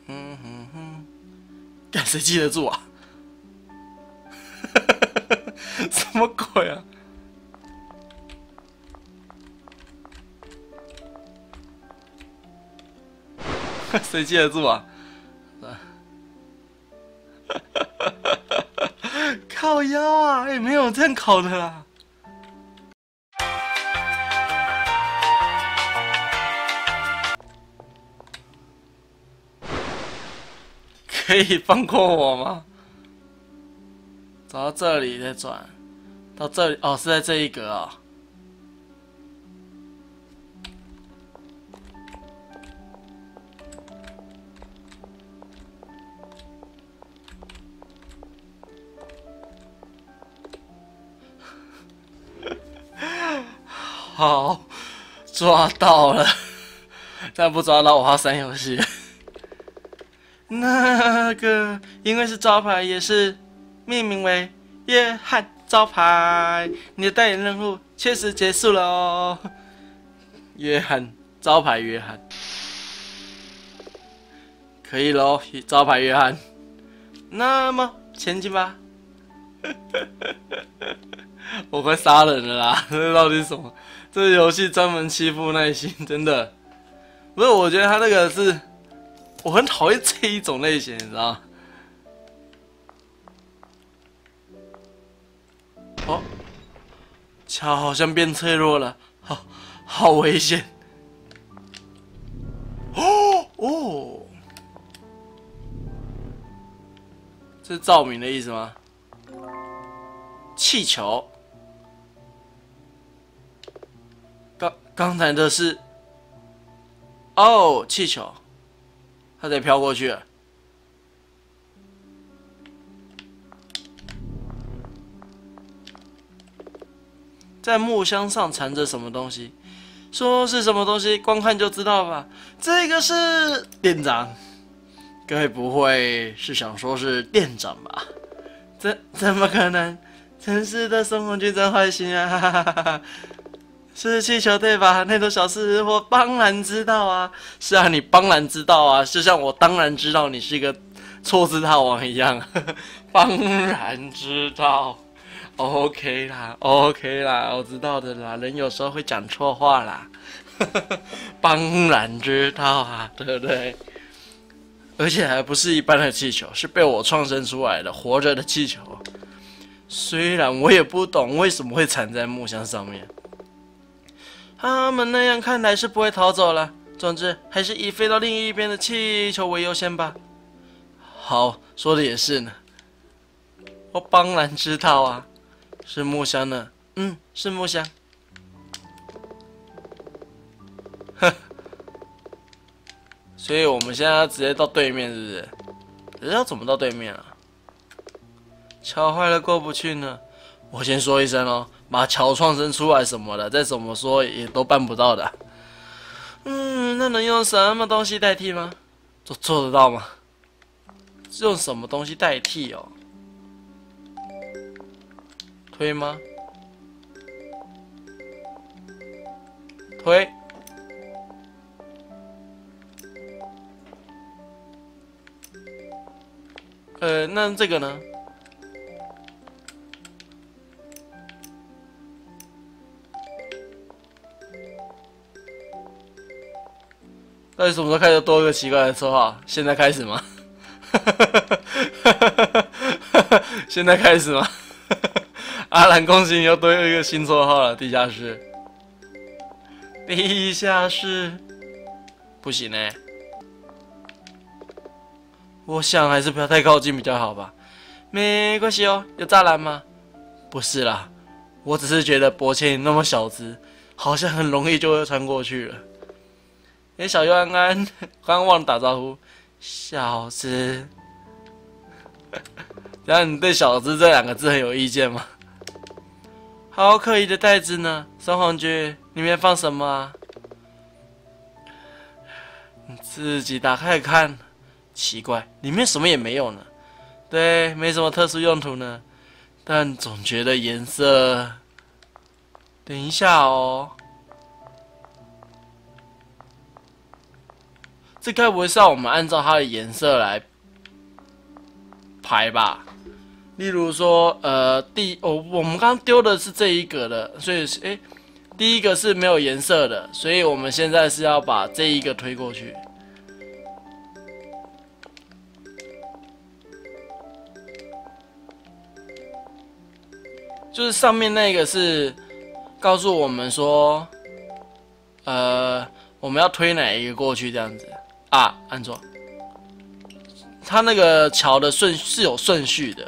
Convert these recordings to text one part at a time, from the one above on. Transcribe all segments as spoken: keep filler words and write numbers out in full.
嗯哼哼，干谁记得住啊？什么鬼啊？谁记得住啊？靠腰啊！哎、欸，没有这样考的啦。可以放过我吗？走到这里再转，到这里哦，是在这一格哦。好，抓到了，但不抓到我要删游戏。那个因为是招牌，也是命名为约翰招牌。你的代言任务确实结束了哦。约翰招牌，约翰可以咯，招牌约翰。那么前进吧。我快杀人了啦！这到底是什么？这个游戏专门欺负耐心，真的。不是，我觉得他那个是，我很讨厌这一种类型，你知道吗？哦，桥好像变脆弱了，好，好危险！哦哦，这是照明的意思吗？气球。刚刚才的是，哦，气球，它得飘过去了。在木箱上缠着什么东西？说是什么东西，光看就知道吧。这个是店长，该不会是想说是店长吧？怎怎么可能？城市的生活就真坏心啊！哈哈哈哈，是气球对吧？那种小事我当然知道啊。是啊，你当然知道啊，就像我当然知道你是一个错字大王一样。当然知道。OK 啦 ，OK 啦，我知道的啦。人有时候会讲错话啦。当然知道啊，对不对？而且还不是一般的气球，是被我创生出来的活着的气球。虽然我也不懂为什么会缠在木箱上面，他们那样看来是不会逃走了。总之，还是以飞到另一边的气球为优先吧。好，说的也是呢。我当然知道啊。是木箱呢，嗯，是木箱。呵，所以我们现在要直接到对面，是不是？可是要怎么到对面啊？桥坏了过不去呢。我先说一声哦，把桥创生出来什么的，再怎么说也都办不到的。嗯，那能用什么东西代替吗？做做得到吗？用什么东西代替哦？推吗？推。呃，那这个呢？到底什么时候开始多一个奇怪的绰号？现在开始吗？现在开始吗？阿兰，恭喜你又多一个新绰号了，地下室。地下室不行呢、欸，我想还是不要太靠近比较好吧。没关系哦，有栅栏吗？不是啦，我只是觉得博谦那么小只，好像很容易就会穿过去了。哎、欸，小优安安，刚刚忘了打招呼，小只。然后你对“小只”这两个字很有意见吗？好可疑的袋子呢，双黄菊，里面放什么啊？你自己打开看，奇怪，里面什么也没有呢。对，没什么特殊用途呢，但总觉得颜色……等一下哦， 这该不会是要我们按照它的颜色来排吧？例如说，呃，第哦，我们刚刚丢的是这一个的，所以哎，第一个是没有颜色的，所以我们现在是要把这一个推过去。就是上面那个是告诉我们说，呃，我们要推哪一个过去这样子啊？按错，它那个桥的顺是有顺序的。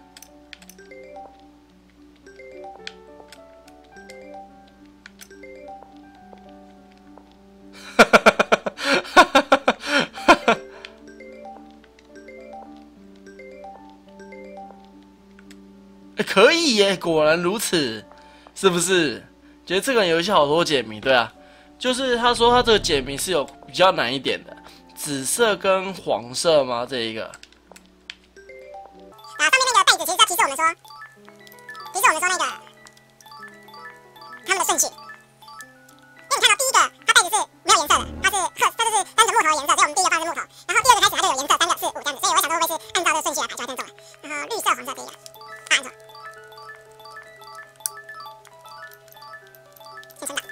可以耶，果然如此，是不是？觉得这个游戏好多解谜，对啊，就是他说他这个解谜是有比较难一点的，紫色跟黄色吗？这一个。啊， 上面那个袋子其实在提示我们说，提示我们说那个他们的顺序。因为你看到第一个，它袋子是没有颜色的，它是褐，它就是单纯木头的颜色，所以我们第一个放的是木头。然后第二个开始它就有颜色，三个、四、五这样子，所以我会想说会不会是按照这个顺序来排，就会这样中了。然后绿色、黄色第一个，啊，按错。先存档。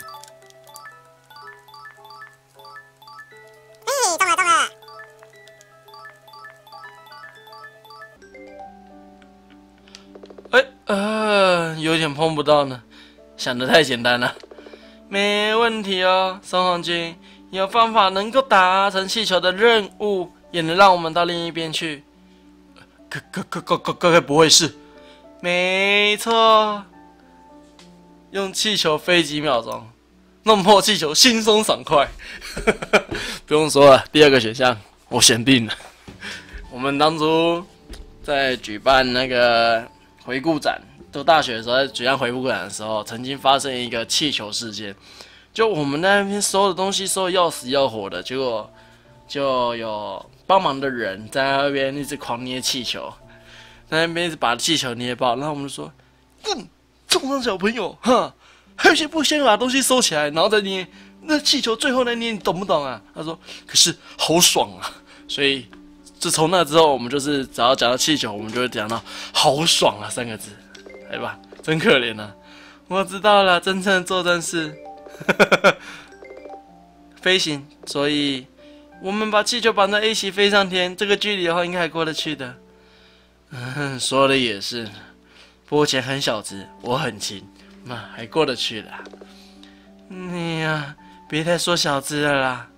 嘿，中了中了。 哎、呃，有点碰不到呢，想得太简单了。没问题哦，松红军，有方法能够达成气球的任务，也能让我们到另一边去。可可可可可可不会是？没错，用气球飞几秒钟，弄破气球轻松爽快。不用说了，第二个选项我选定了。我们当初在举办那个回顾展，读大学的时候，在举办回顾展的时候，曾经发生一个气球事件。就我们在那边收的东西收的要死要活的，结果就有帮忙的人在那边一直狂捏气球，在那边一直把气球捏爆。然后我们就说：“嗯，重伤小朋友，哈，还有些不先把东西收起来，然后再捏那气球，最后再捏，你懂不懂啊？”他说：“可是好爽啊！”所以自从那之后，我们就是只要讲到气球，我们就会讲到“好爽啊”三个字，对吧？真可怜啊！我知道了，真正的作战是飞行，所以我们把气球绑在一起飞上天，这个距离的话应该还过得去的。嗯，说的也是，波前很小只，我很轻，那还过得去的。你呀，别再说小只了啦。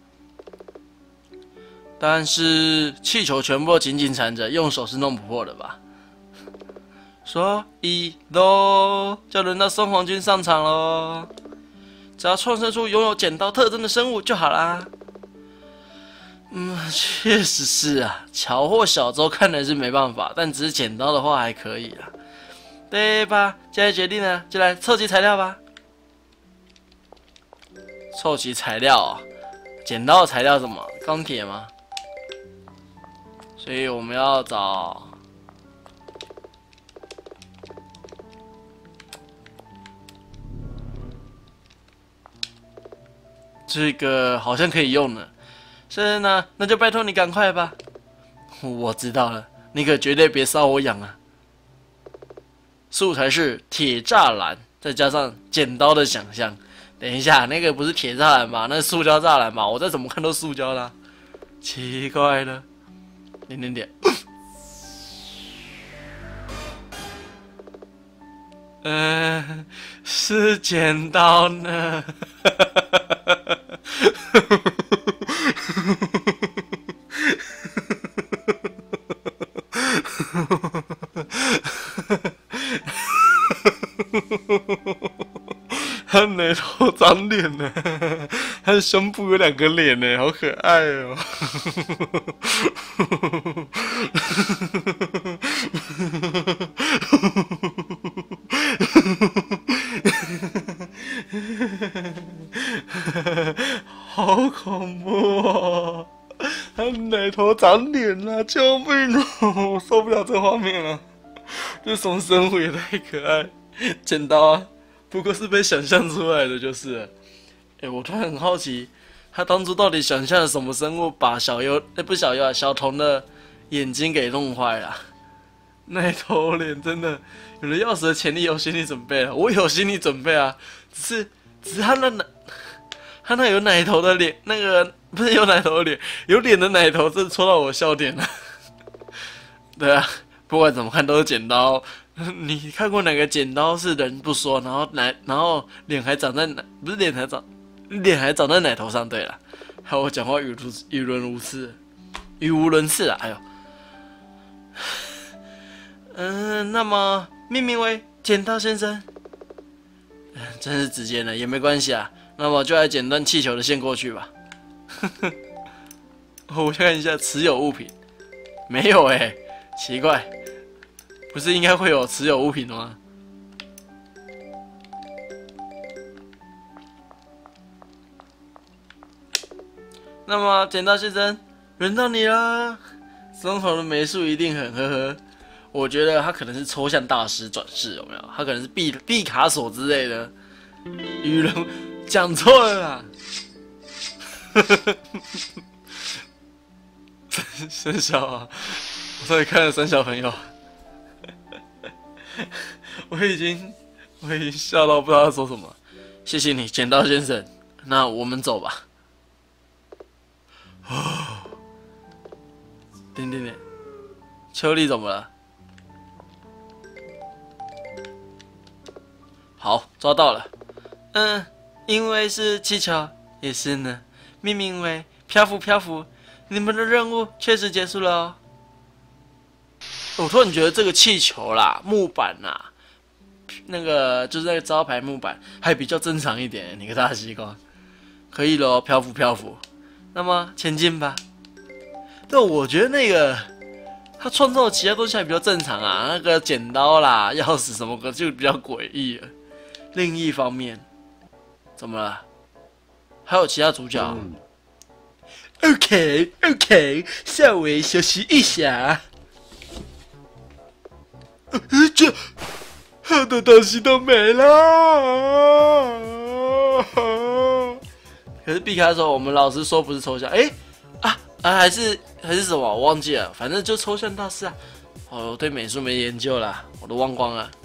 但是气球全部都紧紧缠着，用手是弄不破的吧？所以喽，就轮到松黄军上场喽。只要创生出拥有剪刀特征的生物就好啦。嗯，确实是啊，乔或小周看来是没办法，但只是剪刀的话还可以啦，对吧？现在决定了，就来凑齐材料吧。凑齐材料啊，剪刀的材料是什么？钢铁吗？所以我们要找。这个好像可以用呢，是呢，那就拜托你赶快吧。我知道了，你可绝对别搔我痒啊。素材是铁栅栏，再加上剪刀的想象。等一下，那个不是铁栅栏吧？那是塑胶栅栏吧？我再怎么看都塑胶啦，奇怪了。点点点。呃，是剪刀呢。他眉头长脸呢，他的胸部有两个脸呢，好可爱哦。好恐怖哦！他奶头长脸了，救命哦！我受不了这画面了，这种生物也太可爱。剪刀啊，不过是被想象出来的，就是了。哎、欸，我突然很好奇， 他当初到底想象了什么生物，把小优，那、欸、不是小优啊，小童的眼睛给弄坏了？奶头脸真的有了要死的潜力，有心理准备了。我有心理准备啊，只是只是他那奶，他那有奶头的脸，那个不是有奶头的脸，有脸的奶头，真的戳到我笑点了。对啊，不管怎么看都是剪刀。你看过哪个剪刀是人不说，然后奶，然后脸还长在奶，不是脸还长，脸还长在奶头上？对了，还有我讲话语无语无伦次，语无伦次啊！哎呦，嗯、呃，那么命名为剪刀先生，真是直接的，也没关系啊。那么就来剪断气球的线过去吧。我看一下持有物品，没有哎、欸，奇怪。不是应该会有持有物品的吗？那么剪刀先生，轮到你啦！松头的美术一定很呵呵。我觉得他可能是抽象大师转世，有没有？他可能是毕毕卡索之类的。语人讲错了啦！生小啊！我到底看了生小朋友。我已经，我已经笑到不知道要说什么。谢谢你，剪刀先生。那我们走吧。哦，点点点，秋丽怎么了？好，抓到了。嗯，因为是气球，也是呢。命名为漂浮漂浮。你们的任务确实结束了哦。我突然觉得这个气球啦、木板啦，那个就是那个招牌木板，还比较正常一点。你个大西瓜，可以咯，漂浮漂浮。那么前进吧。但我觉得那个他创造的其他东西还比较正常啊，那个剪刀啦、钥匙什么的就比较诡异了。另一方面，怎么了？还有其他主角、嗯、？OK OK， 稍微休息一下。呃，这他的东西都没了。可是毕卡索，我们老师说不是抽象，哎、欸、啊啊，还是还是什么？我忘记了，反正就抽象大师啊。哦，我对美术没研究啦，我都忘光了。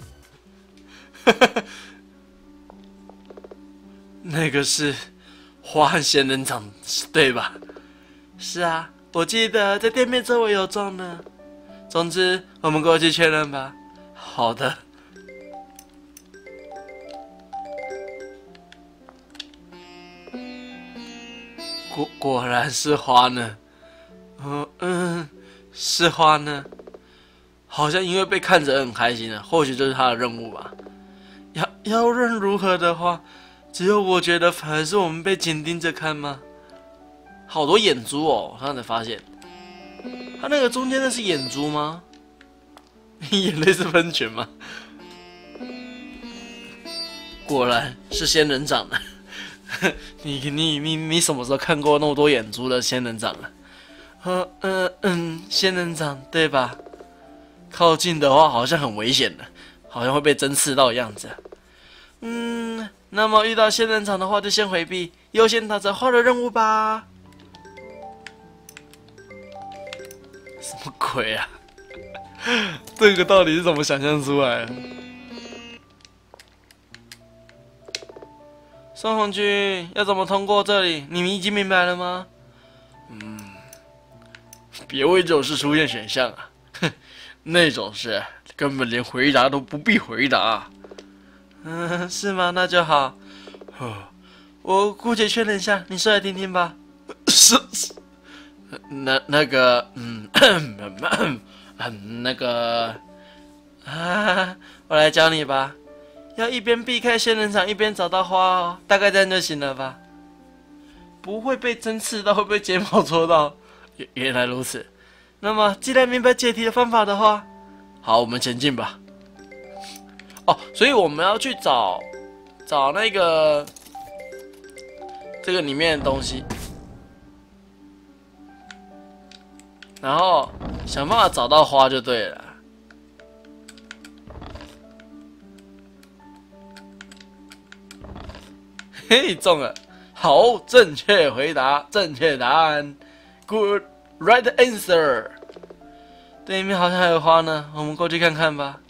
那个是花和仙人掌，对吧？是啊，我记得在店面周围有种呢。总之，我们过去确认吧。好的。果果然是花呢。嗯嗯，是花呢。好像因为被看着很开心呢，或许这是他的任务吧。要要论如何的话，只有我觉得反而是我们被紧盯着看吗？好多眼珠哦，我刚才发现。他那个中间那是眼珠吗？眼泪是喷泉吗？果然是仙人掌呢。你你你你什么时候看过那么多眼珠的仙人掌啊？嗯嗯嗯，仙人掌对吧？靠近的话好像很危险的，好像会被针刺到的样子。嗯，那么遇到仙人掌的话就先回避，优先打着花的任务吧。什么鬼啊？这个到底是怎么想象出来的？宋红军要怎么通过这里？你们已经明白了吗？嗯，别为这种事出现选项啊！哼，那种事根本连回答都不必回答。嗯，是吗？那就好。我姑且确认一下，你说来听听吧。是，那那个，嗯，那个，啊，我来教你吧。要一边避开仙人掌，一边找到花哦，大概这样就行了吧？不会被针刺到，会被睫毛戳到。原原来如此。那么，既然明白解题的方法的话，好，我们前进吧。哦，所以我们要去找找那个这个里面的东西，然后想办法找到花就对了。嘿，中了！ 好，正确回答，正确答案 ，Good right answer。对面好像还有花呢，我们过去看看吧。